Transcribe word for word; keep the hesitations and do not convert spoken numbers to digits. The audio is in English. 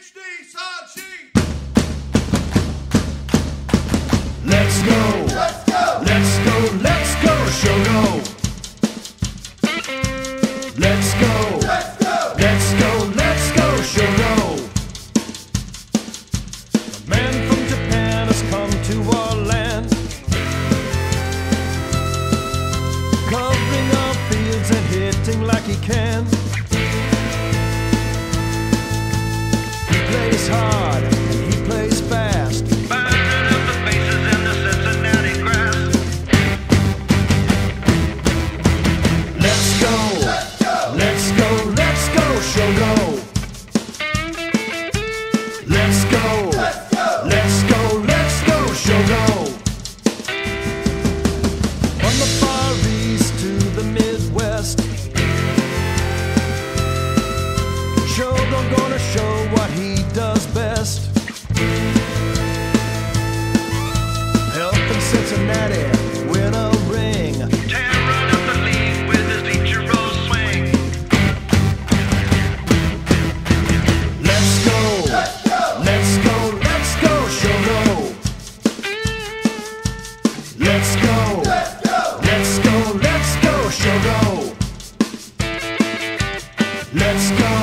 Let's go, let's go, let's go, let's go, Shogo. Let's go, let's go, let's go, let's go, Shogo. A man from Japan has come to our land, covering our fields and hitting like he can. He plays hard and he plays fast, burning up the bases in the Cincinnati grass. Let's go, let's go, let's go, let's go, Shogo. Let's go, let's go, let's go, let's go, Shogo. From the far east to the Midwest, Shogo gonna show what he does best. Helping Cincinnati win a ring, tearing up the league with his Ichiro swing. Let's go, let's go, let's go, let's go, Shogo. Let's go, let's go, let's go, let's go, Shogo. Let's go.